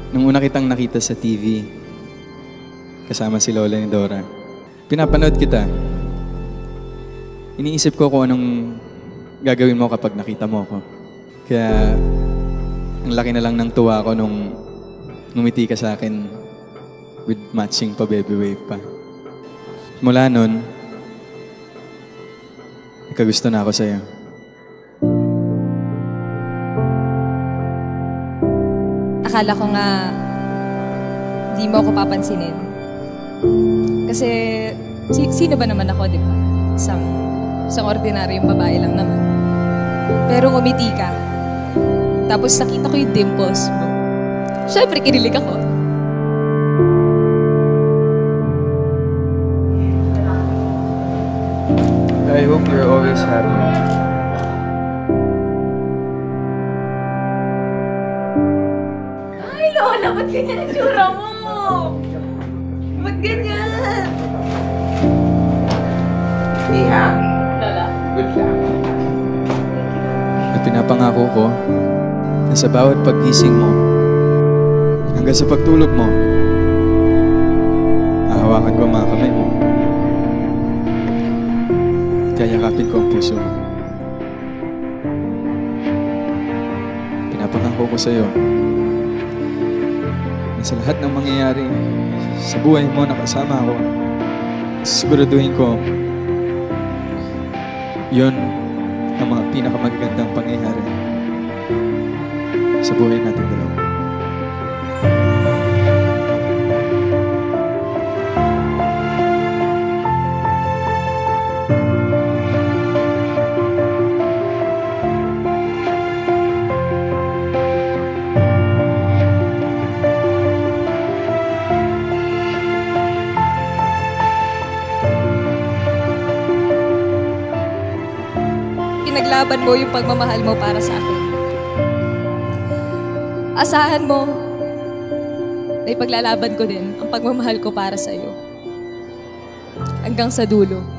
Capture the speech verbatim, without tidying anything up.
Nung una kitang nakita sa T V, kasama si Lola ni Dora, pinapanood kita. Iniisip ko kung anong gagawin mo kapag nakita mo ako. Kaya, ang laki na lang ng tuwa ko nung ngumiti ka sa akin with matching pa baby wave pa. Mula nun, nagkagusto na ako sa'yo. Akala ko nga di mo ako papansinin. Kasi si, sino ba naman ako, di ba? Isang, isang ordinaryong babae lang naman. Pero ngumiti ka. Tapos nakita ko yung dimples mo. Siyempre, kinilig ako. I hope you're always happy. Ay, Lola, ba't ganyan ang tsura mo? Ba't ganyan? Iha? Lola? Good luck. At pinapangako ko na sa bawat paggising mo, hanggang sa pagtulog mo, hahawakan ko ang mga kamay mo. Kayakapin ko ang puso mo. Pinapangako ko sa'yo na sa lahat ng mangyayari sa buhay mo na kasama ako, siguraduhin ko yun ang mga pinakamagagandang pangyayari sa buhay natin dalawa. Pinaglaban mo yung pagmamahal mo para sa akin. Asahan mo na ipaglalaban ko din ang pagmamahal ko para sa iyo. Hanggang sa dulo.